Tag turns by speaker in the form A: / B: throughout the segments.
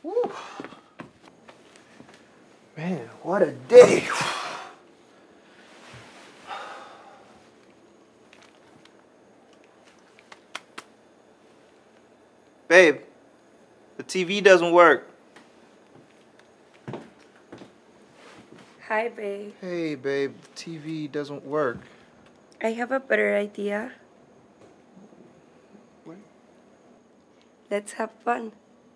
A: Woo. Man, what a day. Babe, the TV doesn't work.
B: Hi, babe.
A: Hey, babe, the TV doesn't work.
B: I have a better idea.
A: What?
B: Let's have fun.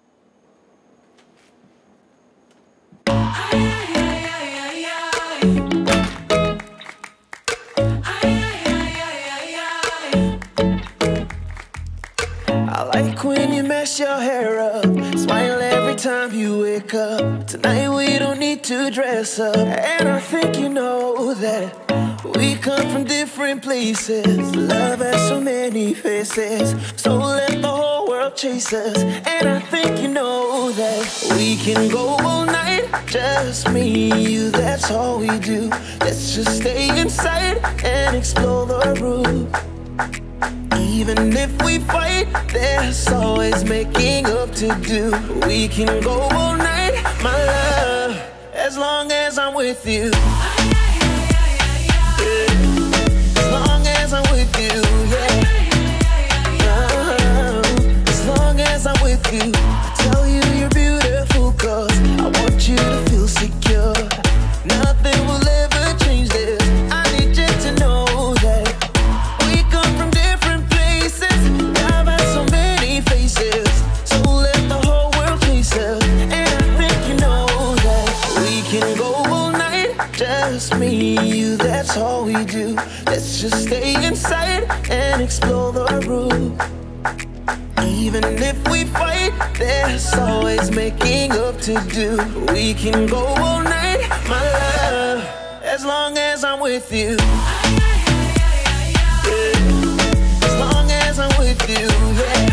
C: I like when you mess your hair up, smile every time you wake up. Tonight we don't need to dress up, and I think you know that we come from different places. Love has so many faces, so let the whole world chase us. And I think you know that we can go all night, just me and you, that's all we do. Let's just stay inside and explore the room. Even if we fight, there's always making up to do. We can go all night, my love, as long as I'm with you. Yeah. As long as I'm with you, yeah. As long as I'm with you, I tell you you're beautiful, cause I want you to feel secure. Nothing will ever change this. I need you to know that we come from different places. Love has so many faces, so let the whole world chase us. And I think you know that we can go all night, just me and you, that's all we do. Let's just stay inside and explore the room. Even if we fight, there's always making up to do. We can go all night, my love, as long as I'm with you. Yeah. As long as I'm with you, yeah.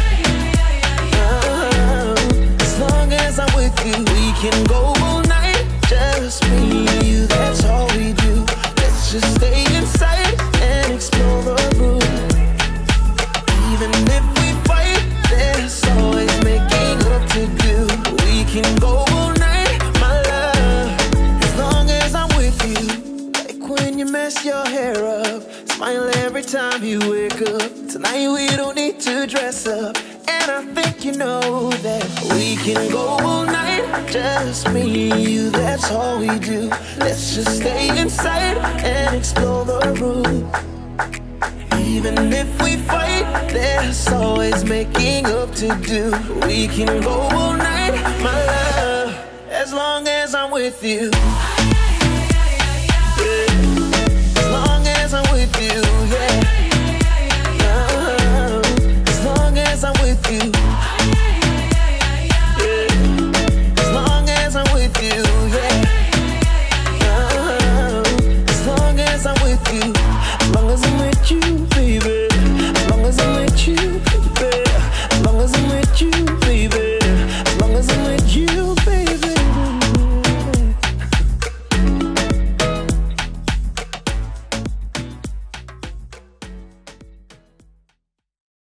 C: As long as I'm with you, we can go all night, just me and you, that's all we do. Let's just stay inside and explore the room. Even if we fight, there's always making up to do. We can go all night, my love, as long as I'm with you. Like when you mess your hair up, smile every time you wake up. Tonight we don't need to dress up, and I think you know that we can go all night, just me and you, that's all we do. Let's just stay inside and explore the room. Even if we fight, there's always making up to do. We can go all night, my love, as long as I'm with you.